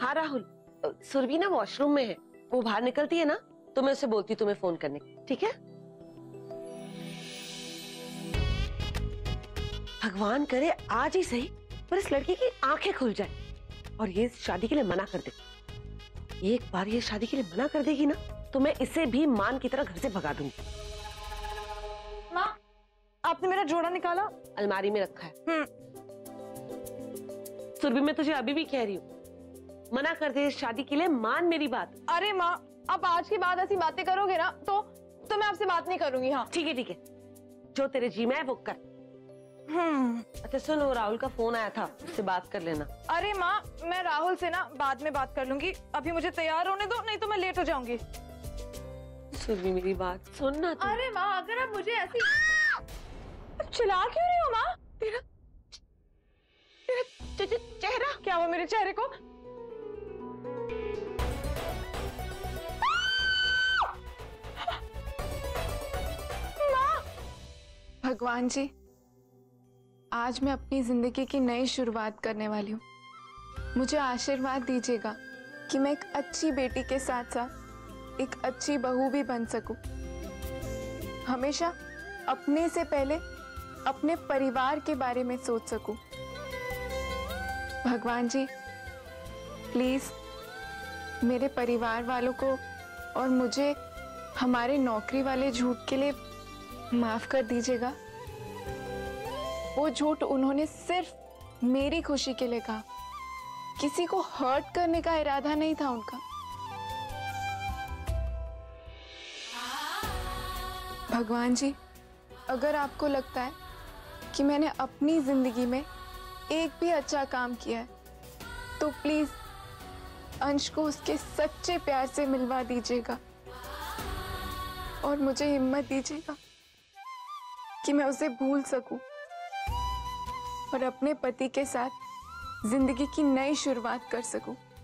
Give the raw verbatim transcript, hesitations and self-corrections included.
हाँ राहुल, सुरभि ना वॉशरूम में है, वो बाहर निकलती है ना तो मैं उसे बोलती हूँ तुम्हें फोन करने, ठीक है? भगवान करे आज ही सही पर इस लड़की की आंखें खुल जाए और ये शादी के लिए मना कर दे। एक बार ये शादी के लिए मना कर देगी ना तो मैं इसे भी मान की तरह घर से भगा दूंगी। माँ, आपने मेरा जोड़ा निकाला? अलमारी में रखा है। हम्म। सुरभि मैं तुझे अभी भी कह रही हूँ, मना कर दे इस शादी के लिए, मान मेरी बात। अरे माँ, आप आज के बाद ऐसी बातें करोगे ना तो तो मैं आपसे बात नहीं करूंगी। हाँ ठीक है ठीक है, जो तेरे जी में है वो कर। हम्म। अच्छा सुन, वो राहुल का फोन आया था, उससे बात कर लेना। अरे माँ, मैं राहुल से ना बाद में बात कर लूंगी, अभी मुझे तैयार होने दो, नहीं तो मैं लेट हो जाऊंगी। सुरभि मेरी बात सुन ना तू। अरे माँ, अगर आप मुझे ऐसी चिल्ला क्यों रही हो माँ? तेरा तेरा चेहरा क्या हुआ मेरे चेहरे को? भगवान जी, आज मैं अपनी जिंदगी की नई शुरुआत करने वाली हूँ। मुझे आशीर्वाद दीजिएगा कि मैं एक अच्छी बेटी के साथ साथ एक अच्छी बहू भी बन सकूं। हमेशा अपने से पहले अपने परिवार के बारे में सोच सकूं। भगवान जी, प्लीज मेरे परिवार वालों को और मुझे हमारे नौकरी वाले झूठ के लिए माफ कर दीजिएगा। वो झूठ उन्होंने सिर्फ मेरी खुशी के लिए कहा, किसी को हर्ट करने का इरादा नहीं था उनका। भगवान जी, अगर आपको लगता है कि मैंने अपनी जिंदगी में एक भी अच्छा काम किया है तो प्लीज अंश को उसके सच्चे प्यार से मिलवा दीजिएगा और मुझे हिम्मत दीजिएगा कि मैं उसे भूल सकूं और अपने पति के साथ जिंदगी की नई शुरुआत कर सकूं।